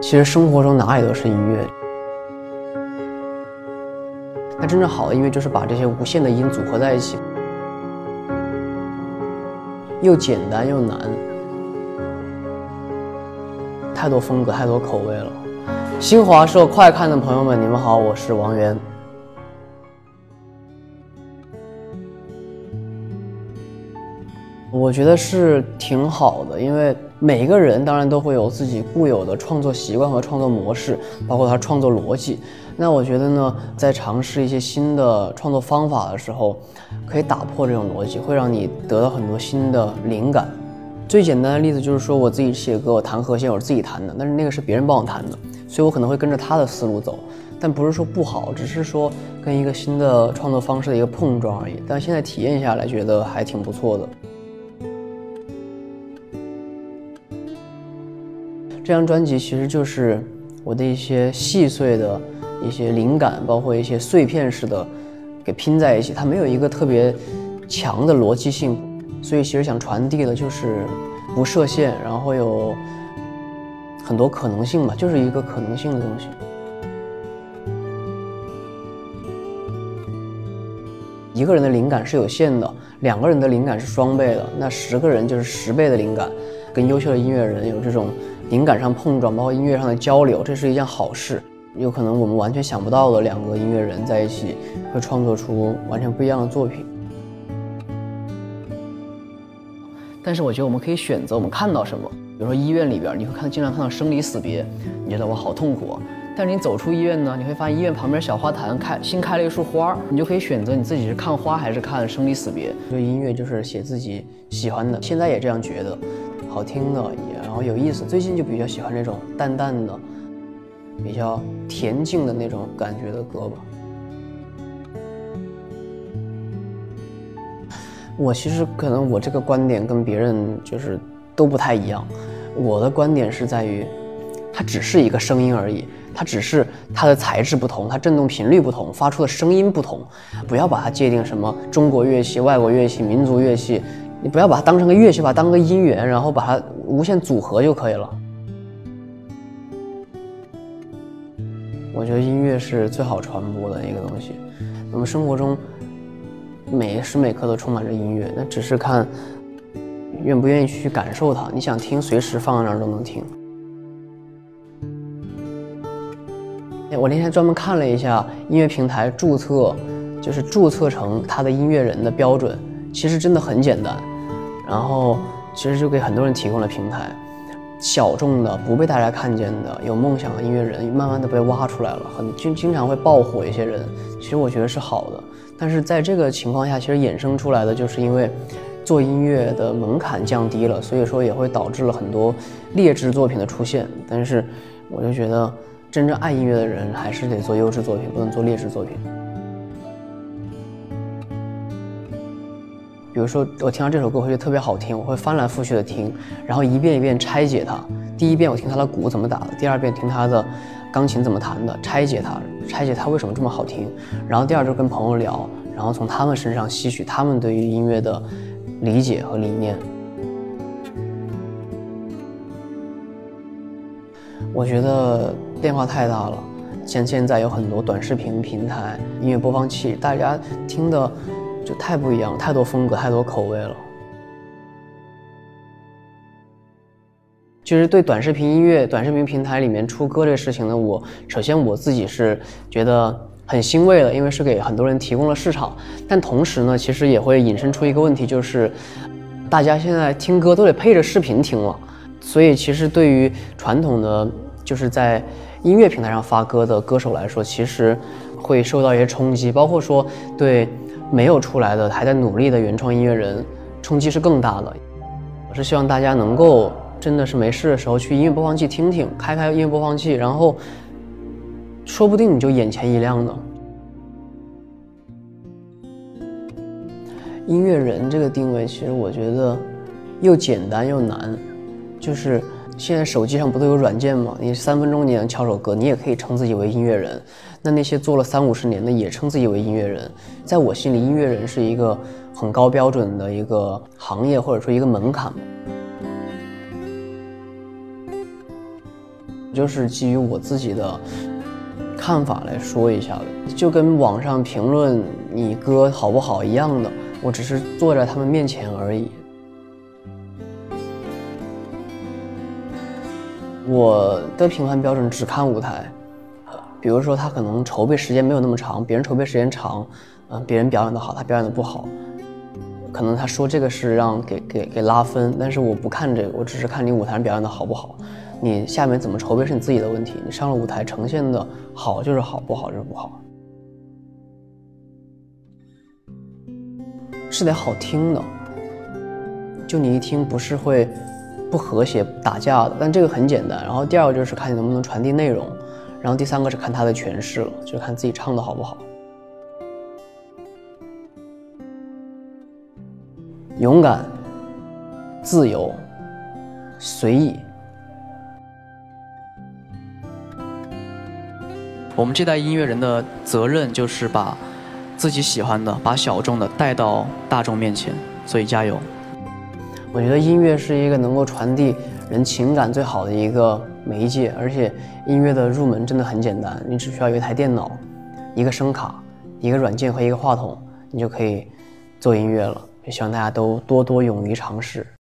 其实生活中哪里都是音乐。那真正好的音乐就是把这些无限的音组合在一起，又简单又难，太多风格，太多口味了。新华社快看的朋友们，你们好，我是王源。我觉得是挺好的，因为每一个人当然都会有自己固有的创作习惯和创作模式，包括他创作逻辑。那我觉得呢，在尝试一些新的创作方法的时候，可以打破这种逻辑，会让你得到很多新的灵感。最简单的例子就是说，我自己写歌，我弹和弦，我是自己弹的，但是那个是别人帮我弹的，所以我可能会跟着他的思路走，但不是说不好，只是说跟一个新的创作方式的一个碰撞而已。但现在体验下来，觉得还挺不错的。这张专辑其实就是我的一些细碎的一些灵感，包括一些碎片式的给拼在一起，它没有一个特别强的逻辑性，所以其实想传递的就是不设限，然后有很多可能性吧，就是一个可能性的东西。一个人的灵感是有限的，2个人的灵感是双倍的，那10个人就是10倍的灵感。跟优秀的音乐人有这种灵感上碰撞，包括音乐上的交流，这是一件好事。有可能我们完全想不到的2个音乐人在一起，会创作出完全不一样的作品。但是我觉得我们可以选择我们看到什么，比如说医院里边，你会经常看到生离死别，你觉得我好痛苦啊。但是你走出医院呢，你会发现医院旁边小花坛新开了一束花，你就可以选择你自己是看花还是看生离死别。所以音乐就是写自己喜欢的，现在也这样觉得，好听的然后有意思。最近就比较喜欢这种淡淡的、比较恬静的那种感觉的歌吧。我其实可能我这个观点跟别人就是都不太一样。我的观点是在于，它只是一个声音而已，它只是它的材质不同，它振动频率不同，发出的声音不同。不要把它界定什么中国乐器、外国乐器、民族乐器，你不要把它当成个乐器，把它当个音源，然后把它无限组合就可以了。我觉得音乐是最好传播的一个东西。我们生活中每时每刻都充满着音乐，那只是看愿不愿意去感受它。你想听，随时放在那儿都能听。我那天专门看了一下音乐平台注册，就是注册成他的音乐人的标准，其实真的很简单。然后其实就给很多人提供了平台，小众的不被大家看见的有梦想的音乐人慢慢的被挖出来了，经常会爆火一些人，其实我觉得是好的。但是在这个情况下，其实衍生出来的就是因为做音乐的门槛降低了，所以说也会导致了很多劣质作品的出现。但是我就觉得真正爱音乐的人还是得做优质作品，不能做劣质作品。比如说我听到这首歌我会觉得特别好听，我会翻来覆去的听，然后一遍一遍拆解它。第一遍我听它的鼓怎么打的，第2遍听它的钢琴怎么弹的，拆解它为什么这么好听。然后第2就跟朋友聊，然后从他们身上吸取他们对于音乐的理解和理念。我觉得变化太大了，像现在有很多短视频平台、音乐播放器，大家听的就太不一样，太多风格，太多口味了。就是对短视频音乐、短视频平台里面出歌这个事情呢，首先我自己是觉得很欣慰的，因为是给很多人提供了市场。但同时呢，其实也会引申出一个问题，就是大家现在听歌都得配着视频听了，所以其实对于传统的就是在音乐平台上发歌的歌手来说，其实会受到一些冲击，包括说对没有出来的还在努力的原创音乐人冲击是更大的。我是希望大家能够真的是没事的时候去音乐播放器听听，开音乐播放器，然后说不定你就眼前一亮的。音乐人这个定位其实我觉得又简单又难，就是现在手机上不都有软件吗？你3分钟你能敲首歌，你也可以称自己为音乐人。那些做了30-50年的也称自己为音乐人。在我心里，音乐人是一个很高标准的一个行业，或者说一个门槛。 就是基于我自己的看法来说一下的，就跟网上评论你歌好不好一样的，我只是坐在他们面前而已。我的评判标准只看舞台，比如说他可能筹备时间没有那么长，别人筹备时间长，别人表演的好，他表演的不好，可能他说这个是让给拉分，但是我不看这个，我只是看你舞台上表演的好不好。你下面怎么筹备是你自己的问题，你上了舞台呈现的好就是好，不好就是不好，是得好听的。就你一听不是会不和谐打架的，但这个很简单。然后第二个就是看你能不能传递内容，然后第三个是看他的诠释了，就是看自己唱的好不好。勇敢、自由、随意。 我们这代音乐人的责任就是把自己喜欢的、把小众的带到大众面前，所以加油！ 我觉得音乐是一个能够传递人情感最好的一个媒介，而且音乐的入门真的很简单，你只需要有一台电脑、一个声卡、一个软件和一个话筒，你就可以做音乐了。也希望大家都多多勇于尝试。